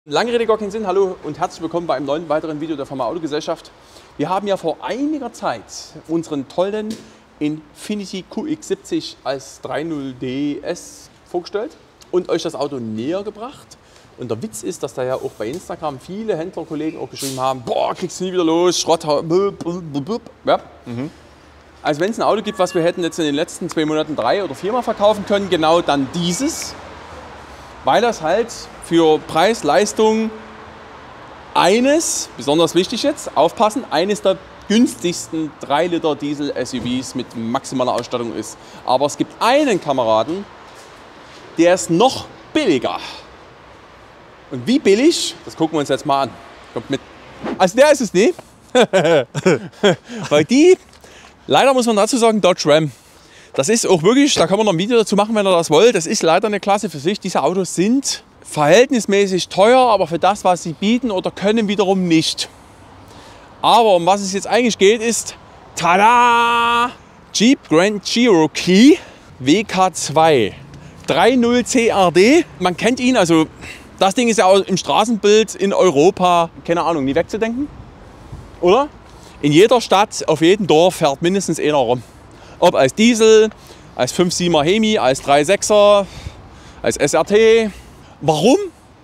Lange Rede, gar keinen Sinn. Hallo und herzlich willkommen bei einem neuen weiteren Video der Firma Autogesellschaft. Wir haben ja vor einiger Zeit unseren tollen Infiniti QX70 als 3.0 DS vorgestellt und euch das Auto näher gebracht. Und der Witz ist, dass da ja auch bei Instagram viele Händlerkollegen auch geschrieben haben, boah, kriegst du nie wieder los, Schrott. Ja. Also wenn es ein Auto gibt, was wir hätten jetzt in den letzten 2 Monaten 3 oder 4 Mal verkaufen können, genau dann dieses. Weil das halt für Preis, Leistung besonders wichtig jetzt, aufpassen, eines der günstigsten 3 Liter Diesel SUVs mit maximaler Ausstattung ist. Aber es gibt einen Kameraden, der ist noch billiger. Und wie billig, das gucken wir uns jetzt mal an. Kommt mit. Also der ist es nicht. Weil die, leider muss man dazu sagen, Dodge Ram. Das ist auch wirklich, da kann man noch ein Video dazu machen, wenn ihr das wollt. Das ist leider eine Klasse für sich. Diese Autos sind verhältnismäßig teuer, aber für das, was sie bieten oder können, wiederum nicht. Aber um was es jetzt eigentlich geht, ist, tada! Jeep Grand Cherokee WK2 3.0 CRD. Man kennt ihn, also das Ding ist ja auch im Straßenbild in Europa, keine Ahnung, nie wegzudenken. Oder? In jeder Stadt, auf jedem Dorf fährt mindestens einer rum. Ob als Diesel, als 5.7er Hemi, als 3.6er, als SRT. Warum?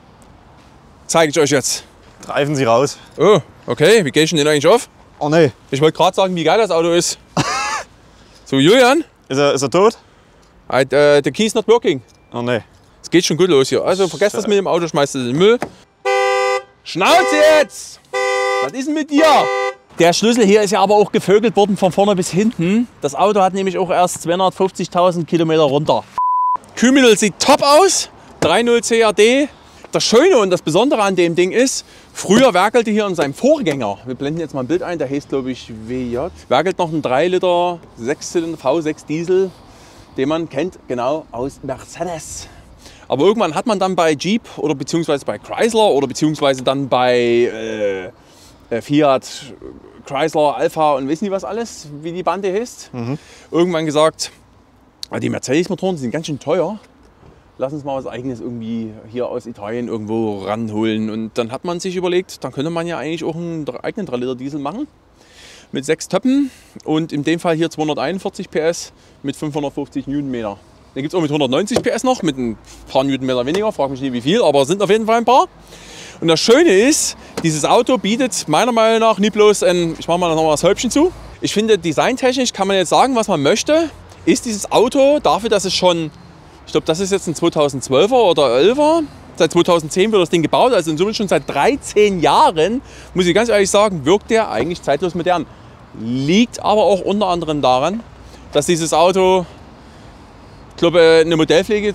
Zeige ich euch jetzt. Greifen Sie raus. Oh, okay. Wie gehe ich denn den eigentlich auf? Oh nee. Ich wollte gerade sagen, wie geil das Auto ist. So, Julian? Ist er tot? The key is not working. Oh nee. Es geht schon gut los hier. Also vergesst das mit dem Auto, schmeißt es in den Müll. Schnauze jetzt! Was ist denn mit dir? Der Schlüssel hier ist ja aber auch gevögelt worden von vorne bis hinten. Das Auto hat nämlich auch erst 250.000 Kilometer runter. Kühlmittel sieht top aus. 3.0 CRD. Das Schöne und das Besondere an dem Ding ist, früher werkelte hier in seinem Vorgänger, wir blenden jetzt mal ein Bild ein, der heißt glaube ich WJ, werkelt noch ein 3 Liter 6-Zylinder V6 Diesel, den man kennt genau aus Mercedes. Aber irgendwann hat man dann bei Jeep oder beziehungsweise bei Chrysler oder beziehungsweise dann bei Fiat, Chrysler, Alpha und wissen die was alles, wie die Bande heißt. Irgendwann gesagt, die Mercedes-Motoren sind ganz schön teuer. Lass uns mal was Eigenes irgendwie hier aus Italien irgendwo ranholen. Und dann hat man sich überlegt, dann könnte man ja eigentlich auch einen eigenen 3 Liter Diesel machen. Mit 6 Töppen und in dem Fall hier 241 PS mit 550 Newtonmeter. Den gibt es auch mit 190 PS noch, mit ein paar Newtonmeter weniger, frage mich nicht wie viel, aber es sind auf jeden Fall ein paar. Und das Schöne ist, dieses Auto bietet meiner Meinung nach nie bloß ich mache mal noch mal das Häubchen zu. Ich finde, designtechnisch kann man jetzt sagen, was man möchte. Ist dieses Auto dafür, dass es schon, ich glaube, das ist jetzt ein 2012er oder 11er. Seit 2010 wird das Ding gebaut, also in Summe schon seit 13 Jahren, muss ich ganz ehrlich sagen, wirkt der eigentlich zeitlos modern. Liegt aber auch unter anderem daran, dass dieses Auto, ich glaube, eine Modellpflege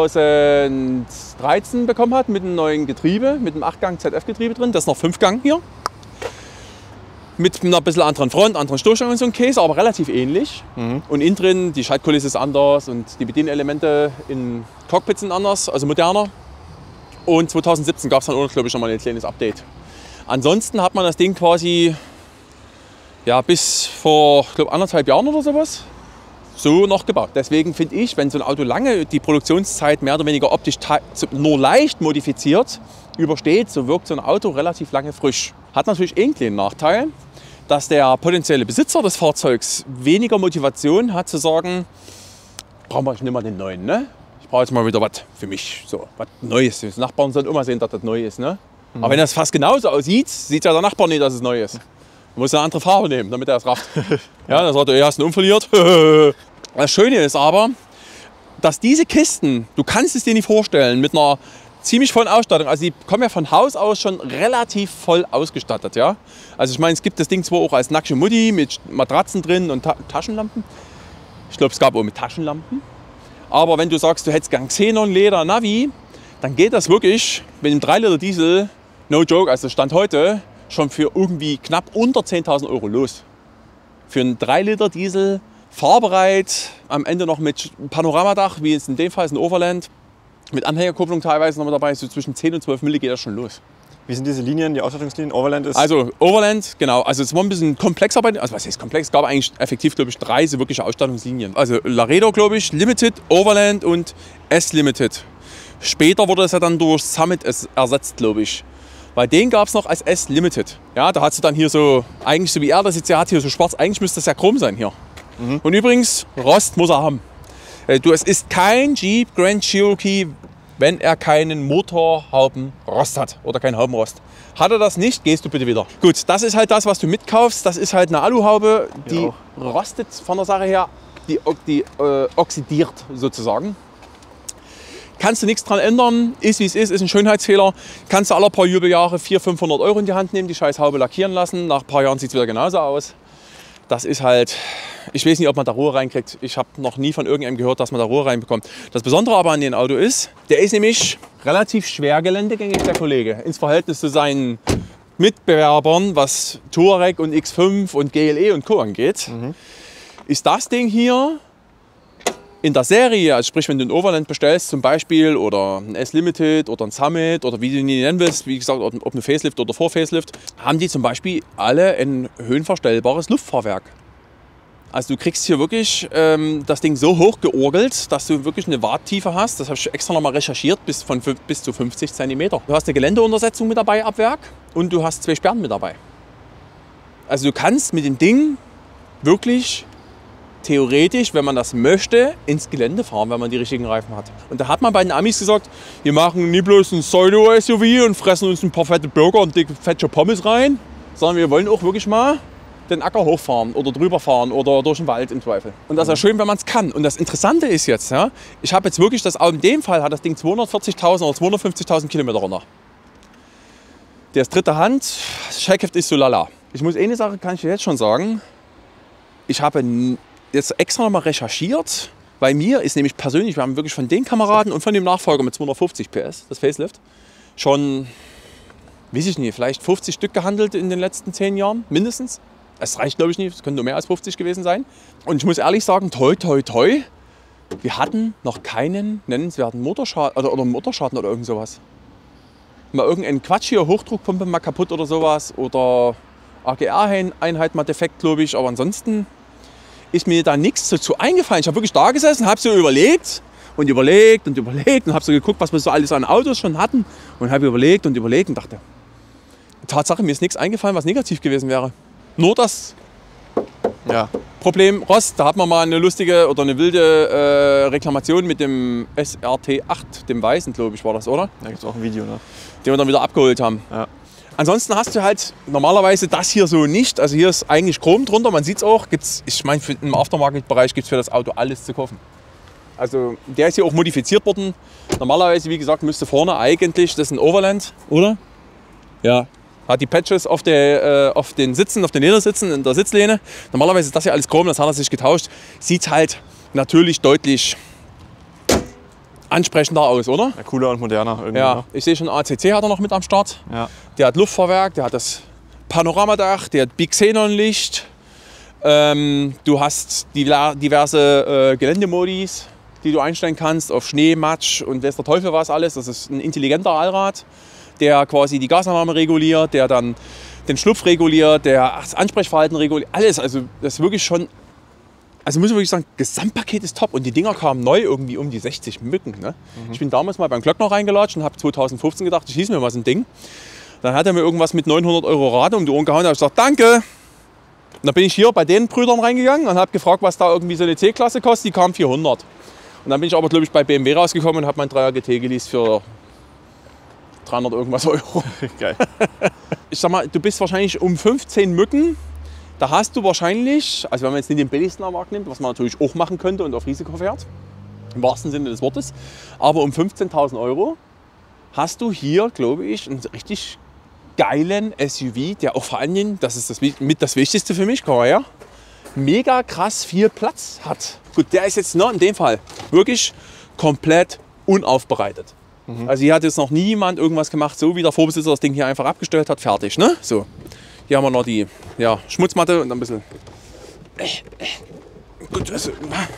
2013 bekommen hat mit einem neuen Getriebe, mit einem 8-Gang ZF-Getriebe drin. Das ist noch 5-Gang hier. Mit einer bisschen anderen Front, anderen Stoßstangen und so ein Käse, aber relativ ähnlich. Und innen drin, die Schaltkulisse ist anders und die Bedienelemente in Cockpits sind anders, also moderner. Und 2017 gab es dann auch, glaube ich, noch mal ein kleines Update. Ansonsten hat man das Ding quasi ja, bis vor, ich glaube, 1,5 Jahren oder sowas so noch gebaut. Deswegen finde ich, wenn so ein Auto lange die Produktionszeit mehr oder weniger optisch nur leicht modifiziert übersteht, so wirkt so ein Auto relativ lange frisch. Hat natürlich einen kleinen Nachteil, dass der potenzielle Besitzer des Fahrzeugs weniger Motivation hat zu sagen, brauchen wir nicht mal den neuen, ne? Ich brauche jetzt mal wieder was für mich, so was Neues. Die Nachbarn sollen immer sehen, dass das neu ist, ne? Aber wenn das fast genauso aussieht, sieht ja der Nachbar nicht, dass es neu ist. Man muss eine andere Farbe nehmen, damit er es rafft. Ja, dann sagt er, hast du einen verliert. Das Schöne ist aber, dass diese Kisten, du kannst es dir nicht vorstellen, mit einer ziemlich vollen Ausstattung, also die kommen ja von Haus aus schon relativ voll ausgestattet, ja. Also ich meine, es gibt das Ding zwar auch als nackte Mutti mit Matratzen drin und Taschenlampen. Ich glaube, es gab auch mit Taschenlampen. Aber wenn du sagst, du hättest gern Xenon, Leder, Navi, dann geht das wirklich mit einem 3 Liter Diesel, no joke, also Stand heute, schon für irgendwie knapp unter 10.000 Euro los. Für einen 3 Liter Diesel, fahrbereit, am Ende noch mit Panoramadach, wie es in dem Fall ist ein Overland, mit Anhängerkupplung teilweise noch mit dabei, so zwischen 10 und 12 Mille geht das schon los. Wie sind diese Linien, die Ausstattungslinien? Overland ist? Also Overland, genau. Also es war ein bisschen komplexer bei, also was heißt komplex? Es gab eigentlich effektiv, glaube ich, 3 so wirkliche Ausstattungslinien. Also Laredo, glaube ich, Limited, Overland und S-Limited. Später wurde es ja dann durch Summit ersetzt, glaube ich. Weil den gab es noch als S Limited. Ja, da hast du dann hier so, eigentlich so wie er das jetzt ja hat, hier so schwarz, eigentlich müsste das ja chrom sein hier. Und übrigens, Rost muss er haben. Es ist kein Jeep Grand Cherokee, wenn er keinen Motorhaubenrost hat oder keinen Haubenrost. Hat er das nicht, gehst du bitte wieder. Gut, das ist halt das, was du mitkaufst. Das ist halt eine Aluhaube, die rostet von der Sache her, die oxidiert sozusagen. Kannst du nichts dran ändern, ist wie es ist ein Schönheitsfehler. Kannst du alle paar Jubeljahre 400-500 Euro in die Hand nehmen, die scheiß Haube lackieren lassen. Nach ein paar Jahren sieht es wieder genauso aus. Das ist halt, ich weiß nicht, ob man da Ruhe reinkriegt. Ich habe noch nie von irgendjemandem gehört, dass man da Ruhe reinbekommt. Das Besondere aber an dem Auto ist, der ist nämlich relativ schwer geländegängig, der Kollege. Ins Verhältnis zu seinen Mitbewerbern, was Touareg und X5 und GLE und Co. angeht, ist das Ding hier in der Serie, also sprich, wenn du ein Overland bestellst zum Beispiel oder ein S-Limited oder ein Summit oder wie du ihn nennen willst, wie gesagt, ob ein Facelift oder Vor-Facelift, haben die zum Beispiel alle ein höhenverstellbares Luftfahrwerk. Also du kriegst hier wirklich das Ding so hoch georgelt, dass du wirklich eine Warttiefe hast. Das habe ich extra nochmal recherchiert, bis zu 50 cm. Du hast eine Geländeuntersetzung mit dabei ab Werk und du hast 2 Sperren mit dabei. Also du kannst mit dem Ding wirklich theoretisch, wenn man das möchte, ins Gelände fahren, wenn man die richtigen Reifen hat. Und da hat man bei den Amis gesagt, wir machen nie bloß ein Pseudo-SUV und fressen uns ein paar fette Burger und dicke fette Pommes rein, sondern wir wollen auch wirklich mal den Acker hochfahren oder drüber fahren oder durch den Wald im Zweifel. Und das ist ja schön, wenn man es kann. Und das Interessante ist jetzt, ja, ich habe jetzt wirklich, in dem Fall hat das Ding 240.000 oder 250.000 Kilometer runter. Der ist dritte Hand, das Scheckheft ist so lala. Ich muss eine Sache, kann ich dir jetzt schon sagen, ich habe jetzt extra nochmal recherchiert. Bei mir ist nämlich persönlich, wir haben wirklich von den Kameraden und von dem Nachfolger mit 250 PS, das Facelift, schon, weiß ich nicht, vielleicht 50 Stück gehandelt in den letzten 10 Jahren, mindestens. Es reicht, glaube ich, nicht, es können nur mehr als 50 gewesen sein. Und ich muss ehrlich sagen, toi, toi, toi, wir hatten noch keinen nennenswerten Motorschaden oder Motorschaden oder irgend sowas. Mal irgendein Quatsch hier, Hochdruckpumpe mal kaputt oder sowas oder AGR-Einheit mal defekt, glaube ich, aber ansonsten ist mir da nichts dazu eingefallen. Ich habe wirklich da gesessen, habe so überlegt und überlegt und überlegt und habe so geguckt, was wir so alles an Autos schon hatten und habe überlegt und dachte, Tatsache, mir ist nichts eingefallen, was negativ gewesen wäre. Nur das Problem Rost, da hat man mal eine lustige oder eine wilde Reklamation mit dem SRT8, dem Weißen, glaube ich, war das, oder? Da gibt es auch ein Video, ne? Den wir dann wieder abgeholt haben. Ja. Ansonsten hast du halt normalerweise das hier so nicht. Also hier ist eigentlich Chrom drunter, man sieht es auch. Ich meine, im Aftermarket-Bereich gibt es für das Auto alles zu kaufen. Also der ist hier auch modifiziert worden. Normalerweise, wie gesagt, müsste vorne eigentlich, das ist ein Overland, oder? Ja. Hat die Patches auf den Sitzen, auf den Ledersitzen, in der Sitzlehne. Normalerweise ist das hier alles Chrom, das hat er sich getauscht. Sieht halt natürlich deutlich ansprechender aus, oder? Ja, cooler und moderner irgendwie. Ja, ich sehe schon, ACC hat er noch mit am Start. Ja. Der hat Luftfahrwerk, der hat das Panoramadach, der hat Big Xenon-Licht. Du hast diverse Geländemodis, die du einstellen kannst auf Schnee, Matsch und weiß der Teufel was alles. Das ist ein intelligenter Allrad, der quasi die Gasannahme reguliert, der dann den Schlupf reguliert, der das Ansprechverhalten reguliert. Alles, also das ist wirklich schon. Also muss ich wirklich sagen, Gesamtpaket ist top und die Dinger kamen neu irgendwie um die 60 Mücken. Ne? Ich bin damals mal beim Glöckner reingelatscht und habe 2015 gedacht, ich hieß mir mal so ein Ding. Dann hat er mir irgendwas mit 900 € Rate um die Ohren gehauen und habe gesagt, danke. Und dann bin ich hier bei den Brüdern reingegangen und habe gefragt, was da irgendwie so eine C-Klasse kostet. Die kam 400. Und dann bin ich aber, glaube ich, bei BMW rausgekommen und habe mein 3er GT geleast für 300 irgendwas Euro. Geil. Ich sag mal, du bist wahrscheinlich um 15 Mücken. Da hast du wahrscheinlich, also wenn man jetzt nicht den billigsten am Markt nimmt, was man natürlich auch machen könnte und auf Risiko fährt, im wahrsten Sinne des Wortes, aber um 15.000 € hast du hier, glaube ich, einen richtig geilen SUV, der auch vor allen Dingen, das ist mit das Wichtigste für mich, komm mal her, mega krass viel Platz hat. Gut, der ist jetzt in dem Fall wirklich komplett unaufbereitet. Also hier hat jetzt noch niemand irgendwas gemacht, so wie der Vorbesitzer das Ding hier einfach abgestellt hat, fertig, ne? So. Hier haben wir noch die Schmutzmatte und ein bisschen. Gut, also,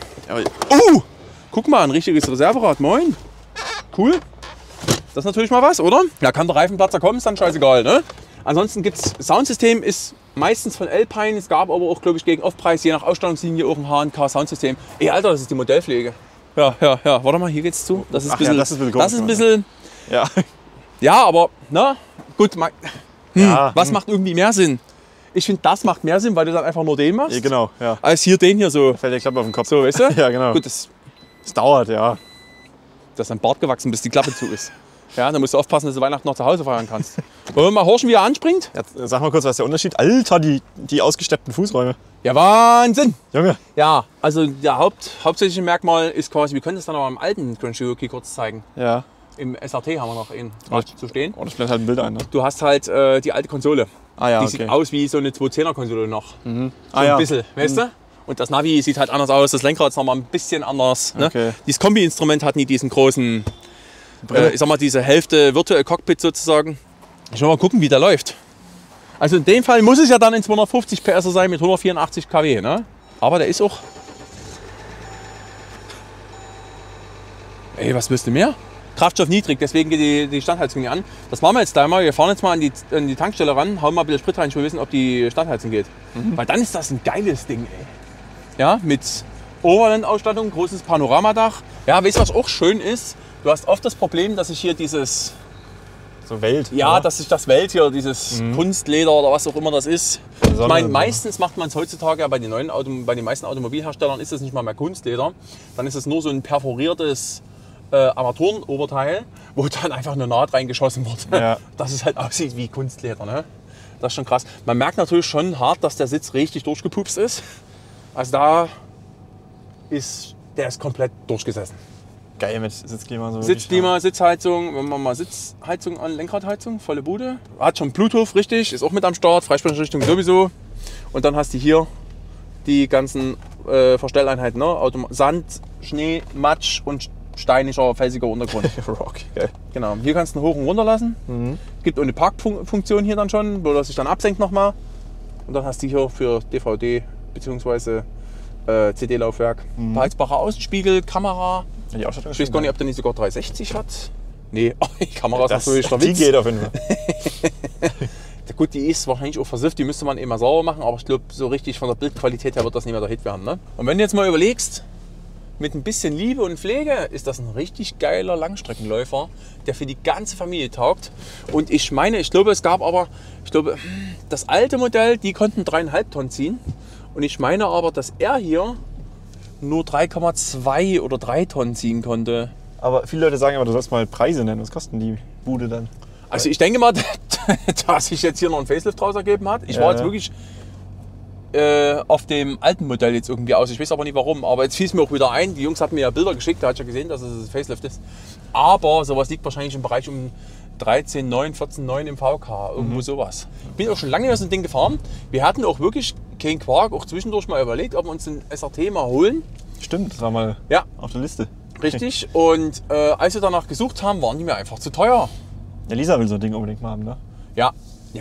guck mal, ein richtiges Reserverad, moin. Cool. Das ist natürlich mal was, oder? Ja, kann der Reifenplatzer kommen, ist dann scheißegal, ne? Ansonsten gibt's Soundsystem, ist meistens von Alpine. Es gab aber auch, glaube ich, gegen Aufpreis, je nach Ausstattungslinie auch ein H&K Soundsystem. Ey, Alter, das ist die Modellpflege. Ja. Warte mal, hier geht's zu. Das ist ein bisschen. Ja, das ist ein bisschen das ist ein bisschen. Ja. Ja, aber, na, gut. Ja, Was macht irgendwie mehr Sinn? Ich finde, das macht mehr Sinn, weil du dann einfach nur den machst. Ja, genau, ja. Als hier den hier so. Fällt der Klappe auf den Kopf. So, weißt du? Ja, genau. Gut, das dauert, ja. ist dein Bart gewachsen, bis die Klappe zu ist. Ja, dann musst du aufpassen, dass du Weihnachten noch zu Hause feiern kannst. Wollen wir mal horchen, wie er anspringt? Jetzt, sag mal kurz, was ist der Unterschied? Alter, die ausgesteppten Fußräume. Ja, Wahnsinn! Junge. Ja, also der hauptsächliche Merkmal ist quasi, wir können das dann aber im alten Crunchy kurz zeigen. Ja. Im SRT haben wir noch einen zu stehen. Oh, das blendet halt ein Bild ein, ne? Du hast halt die alte Konsole. Ah ja, Die okay. sieht aus wie so eine 210er Konsole noch. So ja. ein bisschen, weißt du? Und das Navi sieht halt anders aus, das Lenkrad ist nochmal ein bisschen anders. Ne? Okay. Dieses Kombi-Instrument hat nie diesen großen, ich sag mal, diese Hälfte Virtual Cockpit sozusagen. Ich will mal gucken, wie der läuft. Also in dem Fall muss es ja dann ein 250 PS sein mit 184 kW. Ne? Aber der ist auch... Ey, was willst du mehr? Kraftstoff niedrig, deswegen geht die Standheizung nicht an. Das machen wir jetzt gleich mal. Wir fahren jetzt mal an die Tankstelle ran, hauen mal ein bisschen Sprit rein, ich will wissen, ob die Standheizung geht. Weil dann ist das ein geiles Ding, ey. Ja, mit Overland-Ausstattung, großes Panoramadach. Ja, weißt du, was auch schön ist? Du hast oft das Problem, dass sich hier dieses... So Welt. Ja, oder? dass sich das Welt hier, dieses Kunstleder oder was auch immer das ist. Ich meine, oder? meistens macht man es heutzutage, bei den meisten Automobilherstellern ist es nicht mal mehr Kunstleder. Dann ist es nur so ein perforiertes Armaturenoberteil, wo dann einfach eine Naht reingeschossen wird. Ja. Dass es halt aussieht wie Kunstleder. Ne? Das ist schon krass. Man merkt natürlich schon hart, dass der Sitz richtig durchgepupst ist. Also der ist komplett durchgesessen. Geil mit Sitzklima. So Sitzklima, Sitzheizung, wenn man mal Sitzheizung an, Lenkradheizung, volle Bude. Hat schon Bluetooth, richtig, ist auch mit am Start, Freisprechrichtung sowieso. Und dann hast du hier die ganzen Verstelleinheiten, ne? Sand, Schnee, Matsch und steinischer, felsiger Untergrund. Rock, geil. Genau, hier kannst du ihn hoch und runter lassen. Gibt auch eine Parkfunktion hier dann schon, wo das sich dann absenkt nochmal. Und dann hast du hier für DVD bzw. CD-Laufwerk. Beheizbarer Außenspiegel, Kamera. Die Ausstattung Ich weiß gar nicht, ob der nicht sogar 360 hat. Nee, die Kamera ist natürlich der Die Witz. geht auf jeden Fall. Gut, die ist wahrscheinlich auch versifft, die müsste man eben mal sauber machen, aber ich glaube, so richtig von der Bildqualität her wird das nicht mehr der Hit werden. Ne? Und wenn du jetzt mal überlegst, mit ein bisschen Liebe und Pflege ist das ein richtig geiler Langstreckenläufer, der für die ganze Familie taugt. Und ich glaube, das alte Modell, die konnten 3,5 Tonnen ziehen. Und ich meine aber, dass er hier nur 3,2 oder 3 Tonnen ziehen konnte. Aber viele Leute sagen aber, du sollst mal Preise nennen. Was kosten die Bude dann? Also ich denke mal, dass sich jetzt hier noch ein Facelift draus ergeben hat. Ich war jetzt wirklich auf dem alten Modell jetzt irgendwie aus. Ich weiß aber nicht warum. Aber jetzt fiel es mir auch wieder ein. Die Jungs hatten mir ja Bilder geschickt, da hat ja gesehen, dass es ein Facelift ist. Aber sowas liegt wahrscheinlich im Bereich um 13,9, 14,9 im VK. Irgendwo sowas. Ich bin auch schon lange so ein Ding gefahren. Wir hatten auch wirklich keinen Quark, auch zwischendurch mal überlegt, ob wir uns ein SRT mal holen. Stimmt, das war mal auf der Liste. Richtig. Und als wir danach gesucht haben, waren die mir einfach zu teuer. Ja, Lisa will so ein Ding unbedingt mal haben, ne? Ja.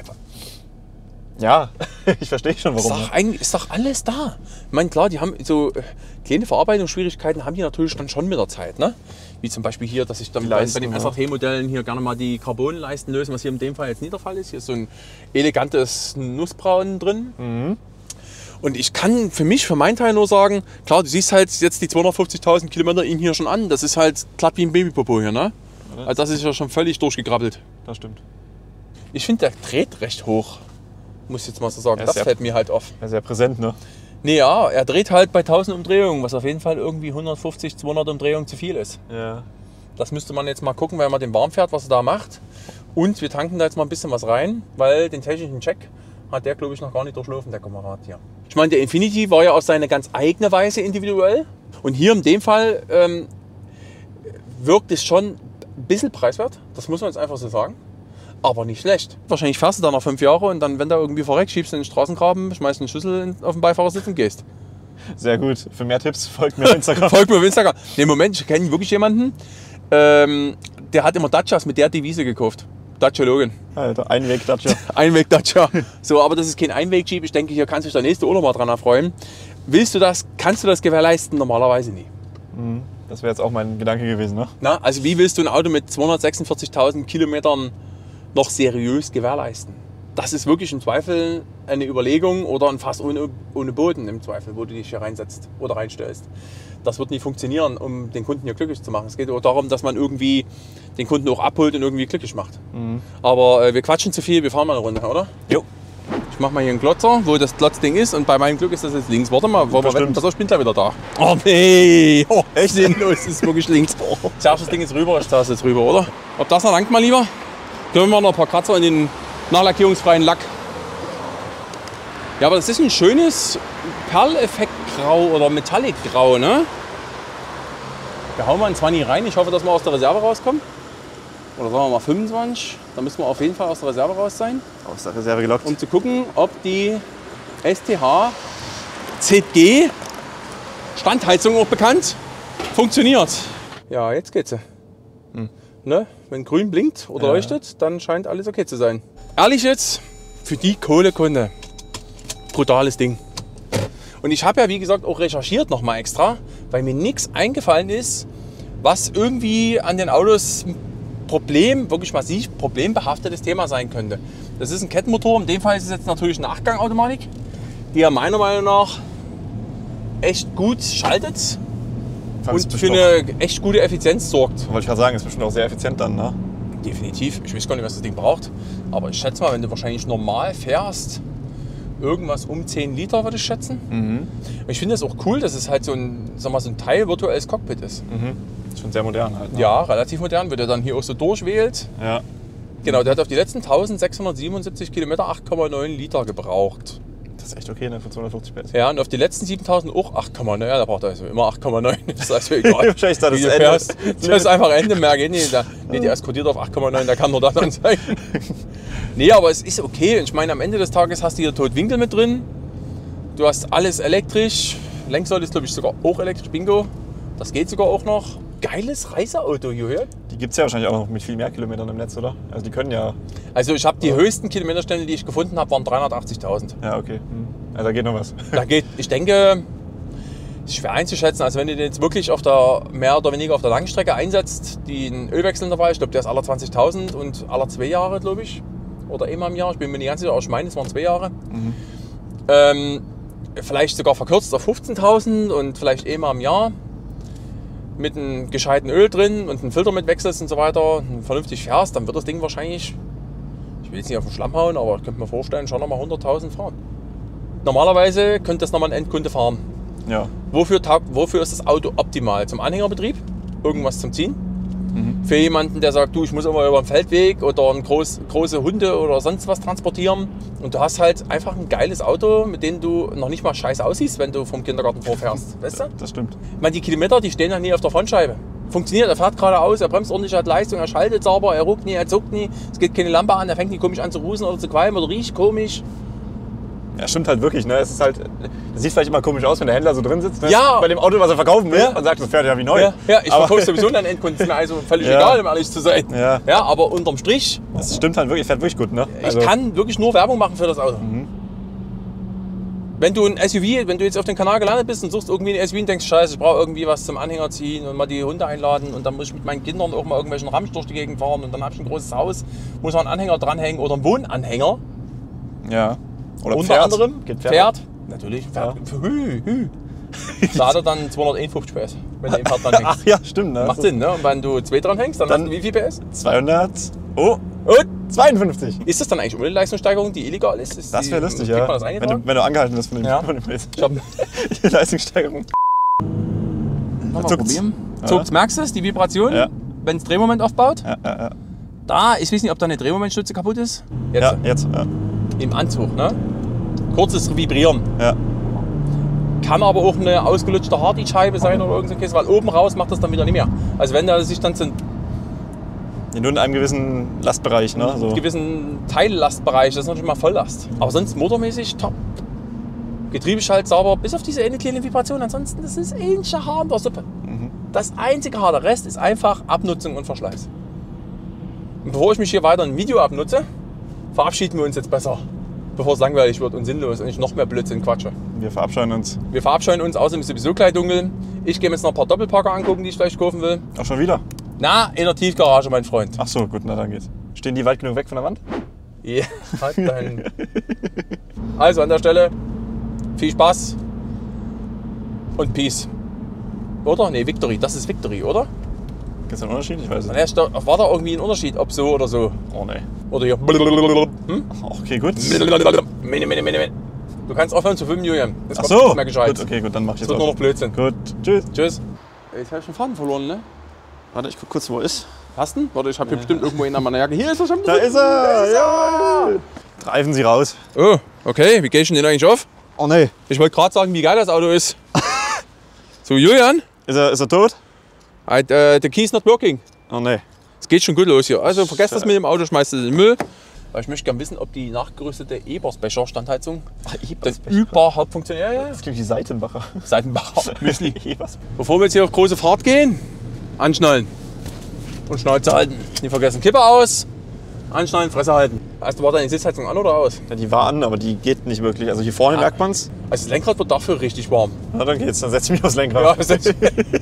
Ja, ich verstehe schon, warum. Ist doch alles da. Ich meine, klar, die haben so kleine Verarbeitungsschwierigkeiten, haben die natürlich dann schon mit der Zeit. Ne? Wie zum Beispiel hier, dass ich dann bei den SRT-Modellen hier gerne mal die Carbonleisten lösen, was hier in dem Fall jetzt nicht der Fall ist. Hier ist so ein elegantes Nussbraun drin. Und ich kann für meinen Teil nur sagen, klar, du siehst halt jetzt die 250.000 Kilometer ihn hier schon an. Das ist halt glatt wie ein Babypopo hier. Ne? Also das ist ja schon völlig durchgegrabbelt. Das stimmt. Ich finde, der dreht recht hoch. Muss ich jetzt mal so sagen. Das fällt mir halt auf. Er ist sehr präsent, ne? Nee, ja, er dreht halt bei 1000 Umdrehungen, was auf jeden Fall irgendwie 150, 200 Umdrehungen zu viel ist. Ja. Das müsste man jetzt mal gucken, wenn man den warm fährt, was er da macht. Und wir tanken da jetzt mal ein bisschen was rein, weil den technischen Check hat der, glaube ich, noch gar nicht durchlaufen, der Kamerad hier. Ich meine, der Infiniti war ja auf seine ganz eigene Weise individuell. Und hier in dem Fall wirkt es schon ein bisschen preiswert. Das muss man jetzt einfach so sagen. Aber nicht schlecht. Wahrscheinlich fährst du da noch 5 Jahre und dann, wenn du irgendwie verreckt, schiebst du in den Straßengraben, schmeißt einen Schlüssel auf den Beifahrersitz und gehst. Sehr gut. Für mehr Tipps folgt mir auf Instagram. Folgt mir auf Instagram. Nee, Moment, ich kenne wirklich jemanden, der hat immer Dacias mit der Devise gekauft. Dacia Logan. Alter, Einweg-Dacia. Einweg-Dacia. So, aber das ist kein Einweg-Jeep. Ich denke, hier kann sich der nächste Urlaub mal dran erfreuen. Kannst du das gewährleisten? Normalerweise nie. Das wäre jetzt auch mein Gedanke gewesen, ne? Na, also wie willst du ein Auto mit 246.000 Kilometern noch seriös gewährleisten? das ist wirklich im Zweifel eine Überlegung oder ein Fass ohne Boden im Zweifel, wo du dich hier reinsetzt oder reinstellst. Das wird nie funktionieren, um den Kunden hier glücklich zu machen. Es geht auch darum, dass man irgendwie den Kunden auch abholt und irgendwie glücklich macht. Aber wir quatschen zu viel, wir fahren mal eine Runde, oder? Jo. Ich mache mal hier einen Glotzer, wo das Glotzding ist und bei meinem Glück ist das jetzt links. Warte mal, wollen wir wetten, dass ich bin gleich wieder da. Oh nee, oh, echt sinnlos, das ist wirklich links. Ich sag, das Ding ist rüber, ich taste jetzt rüber, oder? Ob das noch langt, mal lieber? Können wir noch ein paar Kratzer in den nachlackierungsfreien Lack. Ja, aber das ist ein schönes Perleffektgrau oder Metallic-Grau, ne? Wir hauen mal ein 20 rein. Ich hoffe, dass wir aus der Reserve rauskommen. Oder sagen wir mal 25. Da müssen wir auf jeden Fall aus der Reserve raus sein. Aus der Reserve gelockt. Um zu gucken, ob die STH ZG, Standheizung auch bekannt, funktioniert. Ja, jetzt geht's. Ne? Wenn grün blinkt oder leuchtet, dann scheint alles okay zu sein. Ehrlich jetzt, für die Kohlekunde, brutales Ding. Und ich habe ja, wie gesagt, auch recherchiert nochmal extra, weil mir nichts eingefallen ist, was irgendwie an den Autos wirklich massiv problembehaftetes Thema sein könnte. Das ist ein Kettenmotor, in dem Fall ist es jetzt natürlich eine 8-Gang-Automatik, die ja meiner Meinung nach echt gut schaltet und für eine echt gute Effizienz sorgt. Wollte ich gerade sagen, ist bestimmt auch sehr effizient dann, ne? Definitiv. Ich weiß gar nicht, was das Ding braucht. Aber ich schätze mal, wenn du wahrscheinlich normal fährst, irgendwas um 10 Liter würde ich schätzen. Ich finde das auch cool, dass es halt so ein, sag mal, so ein Teil virtuelles Cockpit ist. Ist schon sehr modern halt. Ne? Ja, relativ modern, wird er dann hier auch so durchwählt. Ja. Genau, der hat auf die letzten 1677 Kilometer 8,9 Liter gebraucht. Das ist echt okay, ne, für 250 PS. Ja, und auf die letzten 7000 auch 8,9. Ja, da braucht er also immer 8,9. Das ist also egal. Wahrscheinlich ist das Wie du Ende. fährst. Das ist einfach Ende, mehr geht nicht. Nee, der ist kodiert auf 8,9, da kann nur das anzeigen. Nee, aber es ist okay. Ich meine, am Ende des Tages hast du hier Totwinkel mit drin. Du hast alles elektrisch. Lenksäule ist, glaube ich, sogar auch elektrisch. Bingo. Das geht sogar auch noch. Geiles Reiseauto hier. Die gibt es ja wahrscheinlich auch noch mit viel mehr Kilometern im Netz, oder? Also die können ja... Also ich habe die höchsten Kilometerstände, die ich gefunden habe, waren 380.000. Ja, okay. Also da geht noch was. Da geht, ich denke, ist schwer einzuschätzen. Also wenn du den jetzt wirklich auf der, mehr oder weniger auf der Langstrecke einsetzt, den Ölwechsel dabei, ich glaube, der ist alle 20.000 und alle 2 Jahre, glaube ich. Oder einmal im Jahr, ich bin mir nicht ganz sicher, aber ich meine, es waren 2 Jahre. Vielleicht sogar verkürzt auf 15.000 und vielleicht einmal im Jahr. Mit einem gescheiten Öl drin und einem Filter mit wechselst und so weiter, und vernünftig fährst, dann wird das Ding wahrscheinlich, ich will jetzt nicht auf den Schlamm hauen, aber ich könnte mir vorstellen, schon nochmal 100.000 fahren. Normalerweise könnte das nochmal ein Endkunde fahren. Ja. Wofür ist das Auto optimal? Zum Anhängerbetrieb, irgendwas zum Ziehen. Für jemanden, der sagt, du, ich muss immer über den Feldweg oder große Hunde oder sonst was transportieren. Und du hast halt einfach ein geiles Auto, mit dem du noch nicht mal scheiße aussiehst, wenn du vom Kindergarten vorfährst. Weißt du? Das stimmt. Ich meine, die Kilometer, die stehen ja nie auf der Frontscheibe. Funktioniert, er fährt geradeaus, er bremst ordentlich, hat Leistung, er schaltet sauber, er ruckt nie, er zuckt nie, es geht keine Lampe an, er fängt nicht komisch an zu rusen oder zu qualmen oder riecht komisch. Ja, stimmt halt wirklich. Ne? Es ist halt, das sieht vielleicht immer komisch aus, wenn der Händler so drin sitzt. Ne? Ja. Bei dem Auto, was er verkaufen will, Ja. und sagt, das fährt ja wie neu. Ja, ich verkaufe sowieso an Endkunden, ist mir also völlig Ja. egal, um ehrlich zu sein. Ja. Ja, aber unterm Strich, Das stimmt halt wirklich, fährt wirklich gut. Ne? ich kann wirklich nur Werbung machen für das Auto. Wenn du ein SUV, wenn du jetzt auf dem Kanal gelandet bist und suchst irgendwie ein SUV und denkst, scheiße, ich brauche irgendwie was zum Anhänger ziehen und mal die Hunde einladen und dann muss ich mit meinen Kindern auch mal irgendwelchen Ramsch durch die Gegend fahren und dann habe ich ein großes Haus, muss man einen Anhänger dranhängen oder einen Wohnanhänger. Ja. Oder Unter Pferd. anderem Geht Pferd. Natürlich, Pferd. Da hat er dann 251 PS, wenn du im Pferd dranhängst. Ach ja, stimmt. Ne? Macht Sinn, ne? Und wenn du 2 dranhängst, dann hast du wie viel PS? 200. Oh, Und 52. ist das dann eigentlich ohne Leistungssteigerung, die illegal ist? Das wäre lustig, kriegt ja. man das eingetragen? Wenn du angehalten bist von dem, Ja. von dem Bild. Ich hab, Die Leistungssteigerung. nochmal Zuckt's. probieren. Ja. Zuckt's, merkst du es, die Vibration? Ja. Wenn es Drehmoment aufbaut? Ja. Da, ich weiß nicht, ob da eine Drehmomentstütze kaputt ist. Jetzt, Ja, jetzt. Ja. im Anzug, ne? Kurzes Vibrieren. Ja. Kann aber auch eine ausgelutschte Hardy-Scheibe sein oder irgend so ein Käse, weil oben raus macht das dann wieder nicht mehr. Also wenn da sich dann so Ja, nur in einem gewissen Lastbereich, ne? So. gewissen Teillastbereich, das ist natürlich mal Volllast. Aber sonst motormäßig top. Getriebeschalt sauber, bis auf diese eine kleine Vibration. Ansonsten, das ist ähnlicher Haar in der Suppe. Das einzige Haar, der Rest ist einfach Abnutzung und Verschleiß. Und bevor ich mich hier weiter in ein Video abnutze, verabschieden wir uns jetzt besser. Bevor es langweilig wird und sinnlos und ich noch mehr Blödsinn quatsche. Wir verabscheuen uns. Wir verabscheuen uns, außerdem ist sowieso gleich dunkel. Ich gehe mir jetzt noch ein paar Doppelparker angucken, die ich vielleicht kaufen will. Auch schon wieder? Na, in der Tiefgarage, mein Freund. Ach so, gut, na dann geht's. Stehen die weit genug weg von der Wand? Ja, dann. Also an der Stelle, viel Spaß und Peace. Oder? Ne, Victory. Das ist Victory, oder? Gibt es einen Unterschied? Ich weiß es Na, nicht. war da irgendwie ein Unterschied, ob so oder so? Oh ne. Oder hier. Okay, gut. Du kannst aufhören zu filmen, Julian. Das Ach kommt so. nicht mehr gescheit. Gut, okay, gut, dann mach ich Das jetzt wird nur noch Blödsinn. Gut, tschüss. Tschüss. Jetzt habe ich den Faden verloren, ne? Warte, ich guck kurz, wo er ist. Hast du ihn? Warte, ich habe hier bestimmt irgendwo einen an meiner Jacke. Hier ist er schon. Da ist er! Ja! Treiben Sie raus. Oh, okay. Wie gehe ich denn den eigentlich auf? Oh ne. Ich wollte gerade sagen, wie geil das Auto ist. So, Julian, Ist er tot? the key is not working. Oh ne. Es geht schon gut los hier. Also vergesst das mit dem Auto, schmeißt es in den Müll. Weil ich möchte gerne wissen, ob die nachgerüstete Ebersbecher Standheizung das überhaupt funktioniert. Ja, ja. Das klingt wie Seitenbacher. Seitenbacher Müsli. Ebers. Bevor wir jetzt hier auf große Fahrt gehen, anschnallen und Schnauze halten. Nicht vergessen, Kippe aus, anschnallen, Fresse halten. Hast du war deine Sitzheizung an oder aus? Ja, die war an, aber die geht nicht wirklich. Also hier vorne merkt man's. Also das Lenkrad wird dafür richtig warm. Na, dann geht's. Dann setz ich mich aufs Ja, Lenkrad. das ist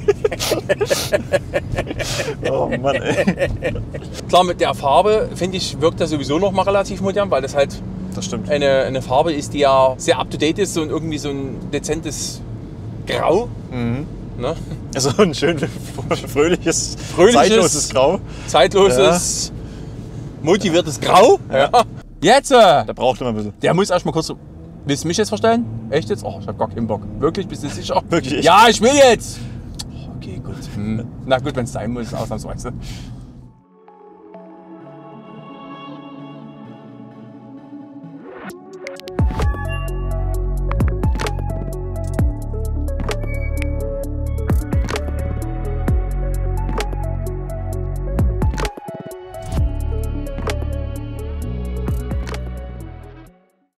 Oh Mann, ey. klar, mit der Farbe, finde ich, wirkt das sowieso noch mal relativ modern, weil das halt Das stimmt. eine Farbe ist, die ja sehr up-to-date ist und irgendwie so ein dezentes Grau. Ne? Also ein schön fröhliches, Fröhliches, zeitloses Grau. Zeitloses, motiviertes Grau. Ja. Jetzt! Da braucht man ein bisschen. Der muss erst mal kurz. Willst du mich jetzt verstellen? Echt jetzt? Oh, ich hab gar keinen Bock. Wirklich? Bist du sicher? Wirklich? Ja, ich will jetzt! Okay, gut. Na gut, wenn es sein muss, ausnahmsweise.